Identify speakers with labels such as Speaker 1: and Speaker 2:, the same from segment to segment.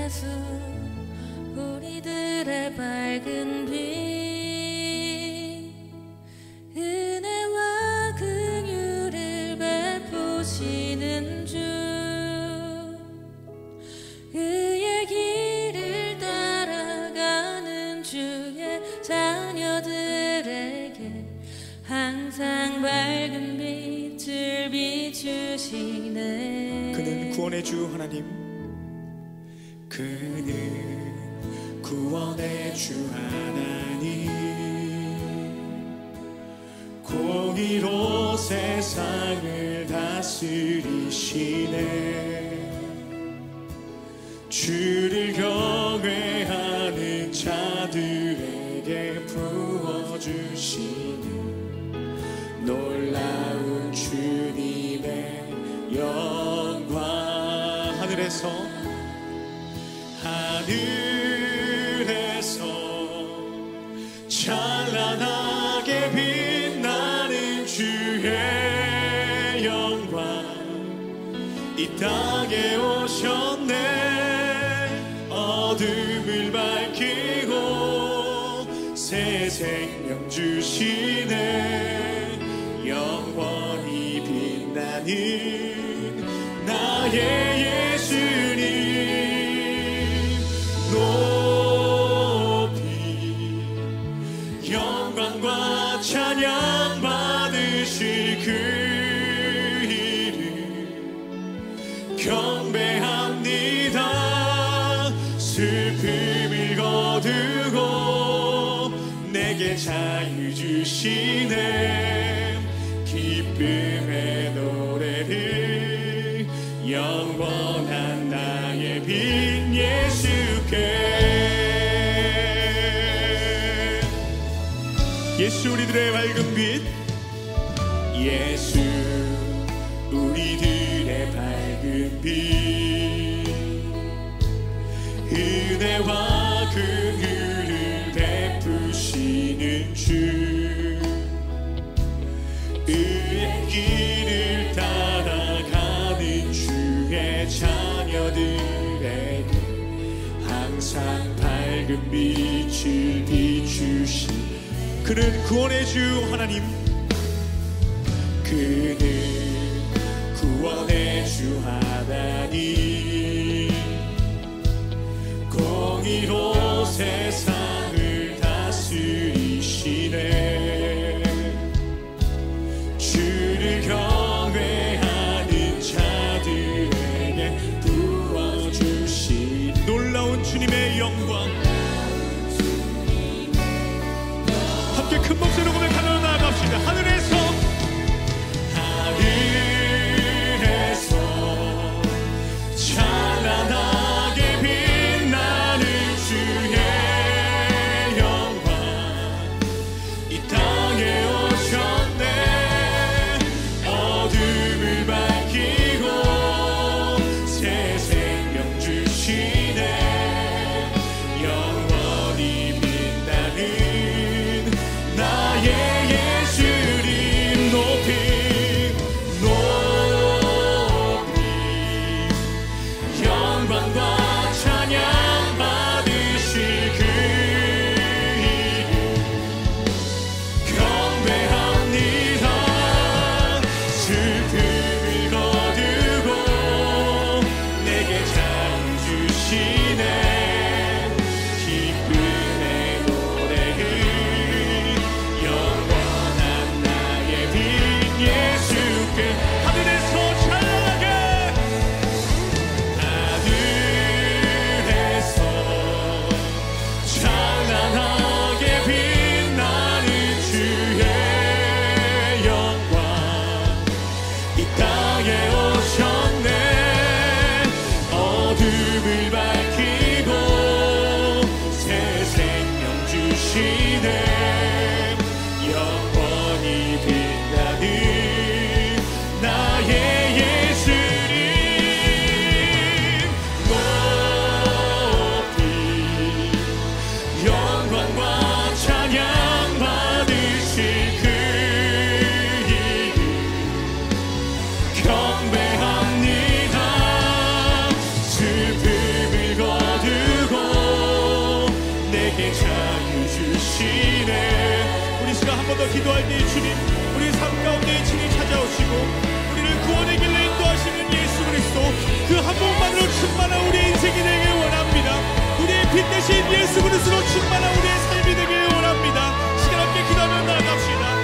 Speaker 1: 예수 우리들의 밝은 빛 은혜와 긍휼을 베푸시는 주 그의 길을 따라가는 주의 자녀들에게 항상 밝은 빛을 비추시네.
Speaker 2: 그는 구원의 주 하나님, 그는 구원의 주 하나님, 공의로 세상을 다스리시네. 주를 경외하는 자들에게 부어주시는 놀라운 주님의 영광. 하늘에서 찬란하게 빛나는 주의 영광 이 땅에 오셨네. 어둠을 밝히고 새 생명 주시네. 영원히 빛나는 나의 예수님 높이 영광과 찬양 받으실 그 이름 경배합니다. 슬픔을 거두고 내게 자유 주시네. 기쁨의 노래를 영원한 나의 빛 예수께. 예수 우리들의 밝은 빛, 예수 우리들의 밝은 빛 은혜와 긍휼을 베푸시는 주 의의 길을 따라가는 주의 자녀들에게 항상 밝은 빛을 비추시. 그는 구원의 주 하나님, 그는 구원의 주 하나님, 공의로 세상을 다스리시네. 주를 경외하는 자들에게 부어주신 놀라운 주님의 영광. 함께 큰 목소리로 고백하며 나아갑시다. 하늘에서 찬란하게 빛나는 주의 영광 이 땅에 오셨네. 어둠을 밝히고 새 생명 주시네. 영원히 빛나는 나의 우리에게 자유 주시네. 우리 시간 한 번 더 기도할 때 주님, 우리 삶 가운데 친히 찾아오시고 우리를 구원의 길로 인도하시는 예수 그리스도, 그 한 분만으로 충만한 우리의 인생이 되길 원합니다. 우리의 빛 대신 예수 그리스도로 충만한 우리의 삶이 되길 원합니다. 시간 함께 기도하며 나아갑시다.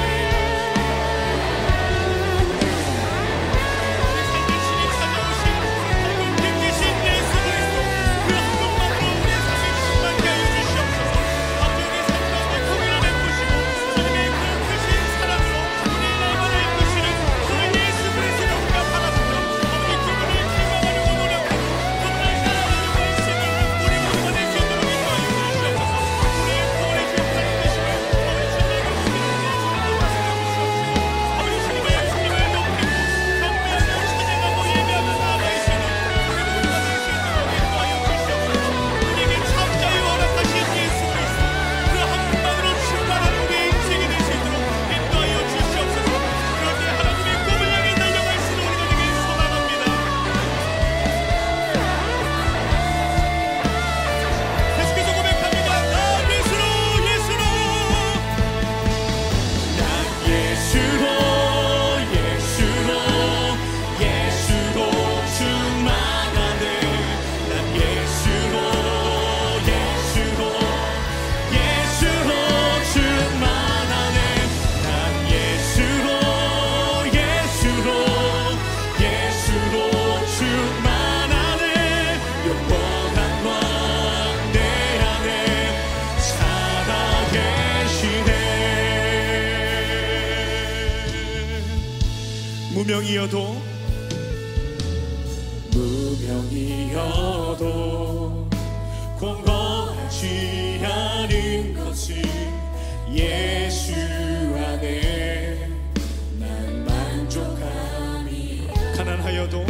Speaker 2: 무명이어도 공고하지 않은 것은 예수 안에 난 만족함이. 가난하여도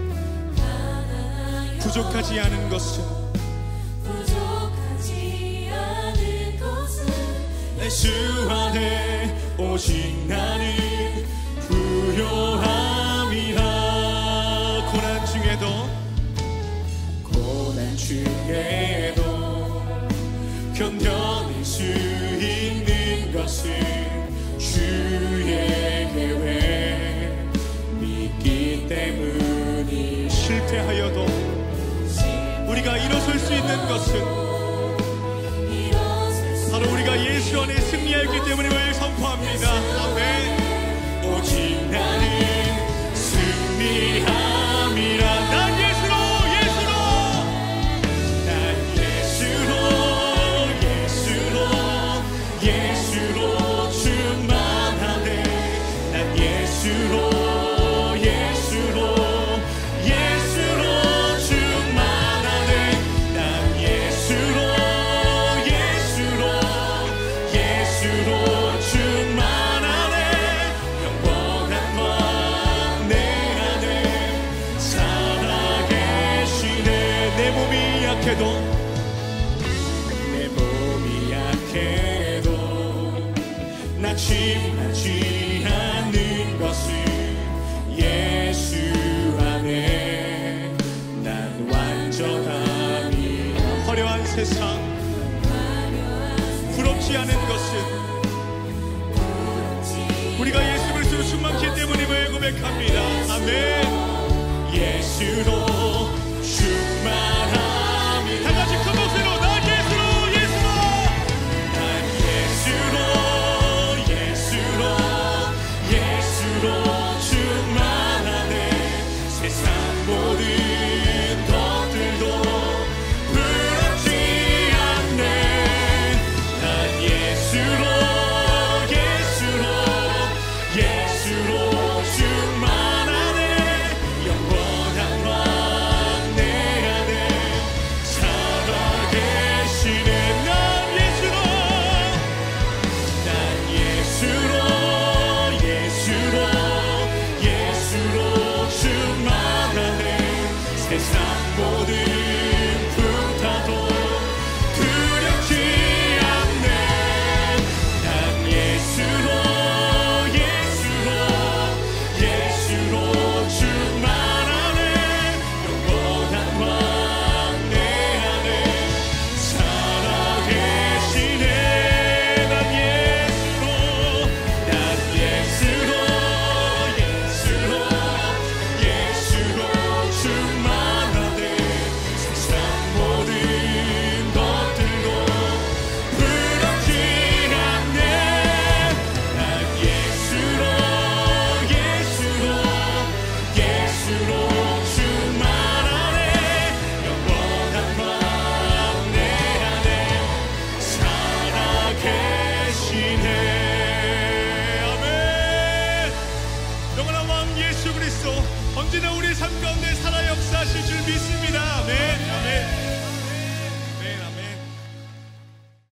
Speaker 2: 부족하지 않은 것은 예수 안에 오직 나는 부요함이라. 고난 중에도 견뎌낼 수 있는 것은 주의 계획 믿기 때문이. 실패하여도 우리가 일어설 수 있는 것은 바로 우리가 예수 안에 승리하였기 때문임을 선포합니다. 아멘. 오직 나는 승리함이라. 난 예수로, 예수로, 난 예수로, 예수로, 예수로 충만하네. 난 예수로, 예수로, 예수로 충만하네. 난 예수로, 예수로, 예수로 충만하네. 영원한 왕 내 안에 살아계시네. 내 몸이 약해도, 내 몸이 약해도 낙심하지 않는 것은 예수 안에 난 완전함이. 화려한 세상, 부럽지 않은 것은 우리가 예수 그리스도로 충만기 때문임을 고백합니다. 아멘. 예수로